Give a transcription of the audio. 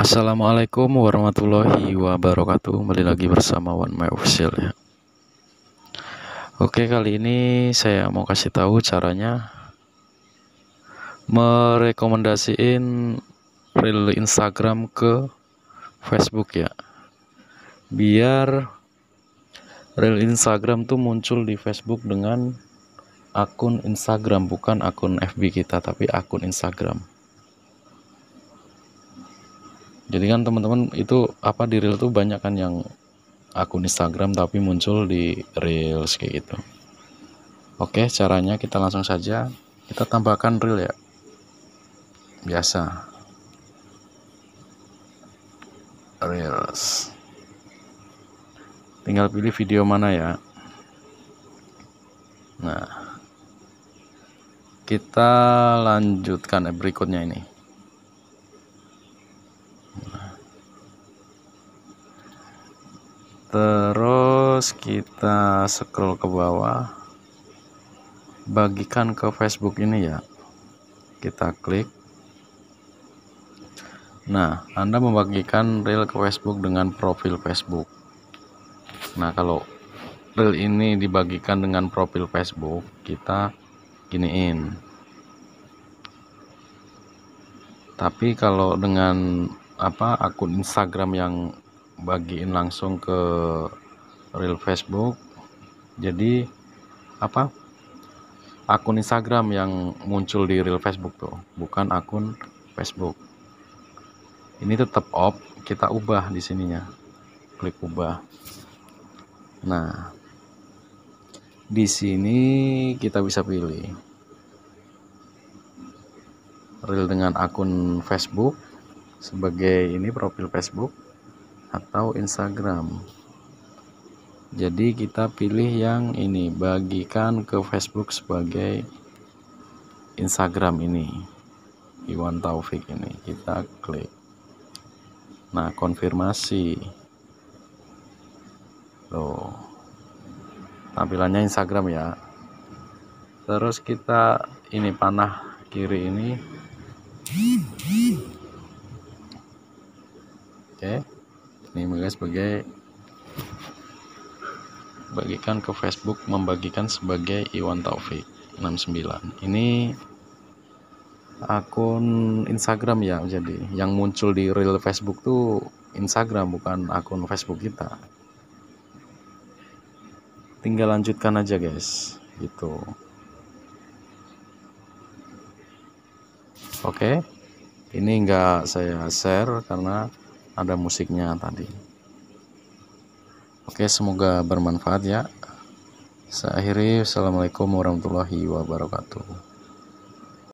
Assalamualaikum warahmatullahi wabarakatuh. Kembali lagi bersama One My Official ya. Oke, kali ini saya mau kasih tahu caranya merekomendasiin reel Instagram ke Facebook ya. Biar reel Instagram tuh muncul di Facebook dengan akun Instagram, bukan akun FB kita, tapi akun Instagram. Jadi kan teman-teman itu di reel tuh banyak kan yang akun Instagram tapi muncul di reels kayak gitu. Oke, caranya kita langsung saja kita tambahkan reel ya. Biasa. Reels. Tinggal pilih video mana ya. Nah, kita lanjutkan berikutnya ini. Terus kita scroll ke bawah, bagikan ke Facebook ini ya, kita klik. Nah, Anda membagikan reel ke Facebook dengan profil Facebook. Nah, kalau reel ini dibagikan dengan profil Facebook, kita giniin. Tapi kalau dengan akun Instagram yang bagiin langsung ke reel Facebook, jadi akun Instagram yang muncul di reel Facebook tuh, bukan akun Facebook. Ini tetap off, kita ubah di sininya, klik ubah. Nah, di sini kita bisa pilih reel dengan akun Facebook sebagai ini profil Facebook atau Instagram. Jadi kita pilih yang ini, bagikan ke Facebook sebagai Instagram ini, Iwan Taufik ini, kita klik. Nah, konfirmasi. Tuh, tampilannya Instagram ya. Terus kita ini panah kiri ini. Oke, ini sebagai bagikan ke Facebook, membagikan sebagai Iwan Taufik 69. Ini akun Instagram ya, jadi yang muncul di reel Facebook tuh Instagram, bukan akun Facebook kita. Tinggal lanjutkan aja guys, gitu. Oke, ini enggak saya share karena ada musiknya tadi. Oke, semoga bermanfaat ya. Saya akhiri, assalamualaikum warahmatullahi wabarakatuh.